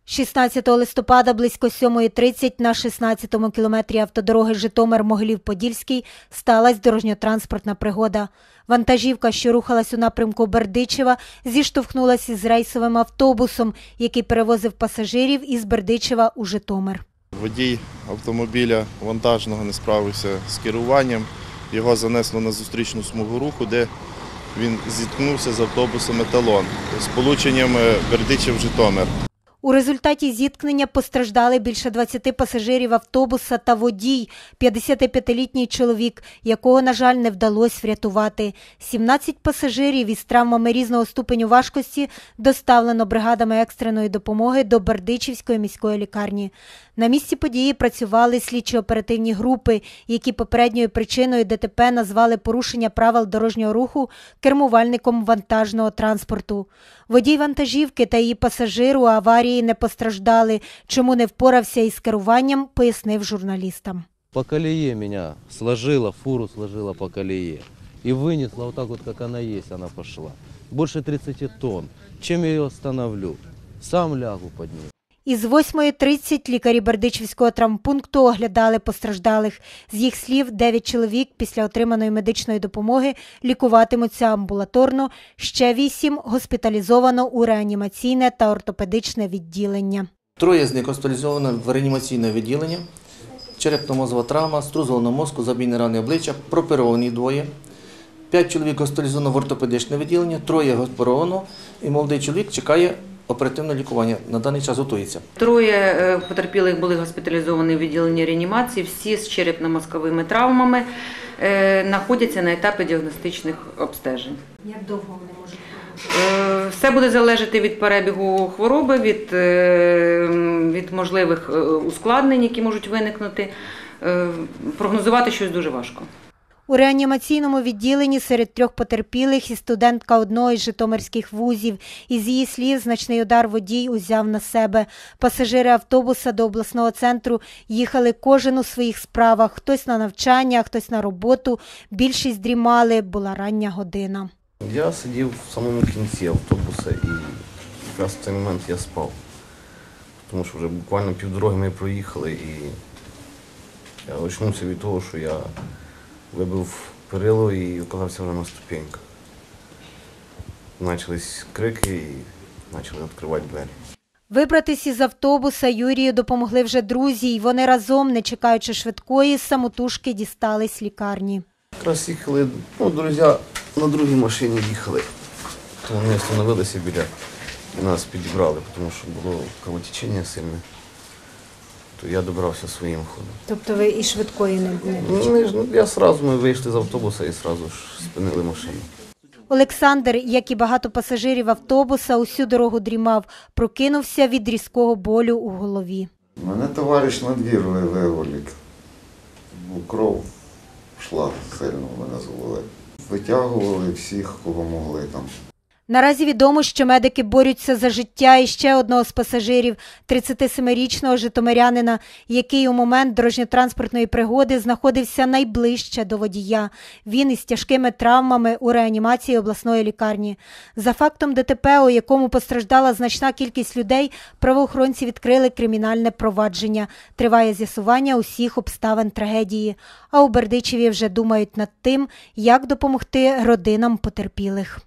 16 листопада близько 7:30 на 16-му кілометрі автодороги Житомир-Могилів-Подільський сталася дорожньо-транспортна пригода. Вантажівка, що рухалась у напрямку Бердичева, зіштовхнулася із рейсовим автобусом, який перевозив пасажирів із Бердичева у Житомир. Водій автомобіля вантажного не справився з керуванням. Його занесло на зустрічну смугу руху, де він зіткнувся з автобусом «Еталон» з полученням Бердичев-Житомир. У результаті зіткнення постраждали більше 20 пасажирів автобуса та водій, 55-літній чоловік, якого, на жаль, не вдалося врятувати. 17 пасажирів із травмами різного ступеню важкості доставлено бригадами екстреної допомоги до Бердичівської міської лікарні. На місці події працювали слідчо-оперативні групи, які попередньою причиною ДТП назвали порушення правил дорожнього руху кермувальником вантажного транспорту. Водій вантажівки та її пасажир у аварії не постраждали. Чому не впорався із керуванням, пояснив журналістам. По колее меня сложила, фуру сложила по колее. И вынесла вот так вот, как она есть, она пошла. Больше 30 тонн. Чем я ее остановлю? Сам лягу под нее. Із 8:30 лікарі Бердичівського травмпункту оглядали постраждалих. З їх слів, 9 чоловік після отриманої медичної допомоги лікуватимуться амбулаторно, ще 8 госпіталізовано у реанімаційне та ортопедичне відділення. 3 з них госпіталізовано в реанімаційне відділення, черепно-мозова травма, струс головного мозку, забійні рани обличчя, прооперовані 2. 5 чоловік госпіталізовано в ортопедичне відділення, 3 госпіталізовано і молодий чоловік чекає оперативне лікування, на даний час готується. 3 потерпілих були госпіталізовані в відділенні реанімації, всі з черепно-мозковими травмами, знаходяться на етапі діагностичних обстежень. Як довго вони можуть? Все буде залежати від перебігу хвороби, від можливих ускладнень, які можуть виникнути. Прогнозувати щось дуже важко. У реанімаційному відділенні серед 3 потерпілих і студентка одного із житомирських вузів. Із її слів, значний удар водій узяв на себе. Пасажири автобуса до обласного центру їхали кожен у своїх справах. Хтось на навчання, хтось на роботу. Більшість дрімали, була рання година. Я сидів в самому кінці автобуса і якраз в цей момент я спав. Тому що вже буквально півдороги ми проїхали і я очнувся від того, що я вибив перило і оказався вже на ступеньках. Почались крики і почали відкривати двері. Вибратись із автобуса Юрію допомогли вже друзі, і вони разом, не чекаючи швидкої, самотужки дістались лікарні. Якраз їхали, друзі на другій машині їхали. Тому вони остановилися біля і нас підібрали, тому що було кровотечення сильне. То я добрався своїм ходом. Тобто ви і швидкої не були? Ми вийшли з автобуса і одразу ж спинили машину. Олександр, як і багато пасажирів автобуса, усю дорогу дрімав. Прокинувся від різкого болю у голові. Мене товариш на двір виволік. Кров йшла сильно в мене з голови. Витягували всіх, кого могли там. Наразі відомо, що медики борються за життя і ще одного з пасажирів, 37-річного житомирянина, який у момент дорожньо-транспортної пригоди знаходився найближче до водія. Він із тяжкими травмами у реанімації обласної лікарні. За фактом ДТП, у якому постраждала значна кількість людей, правоохоронці відкрили кримінальне провадження. Триває з'ясування усіх обставин трагедії. А у Бердичеві вже думають над тим, як допомогти родинам потерпілих.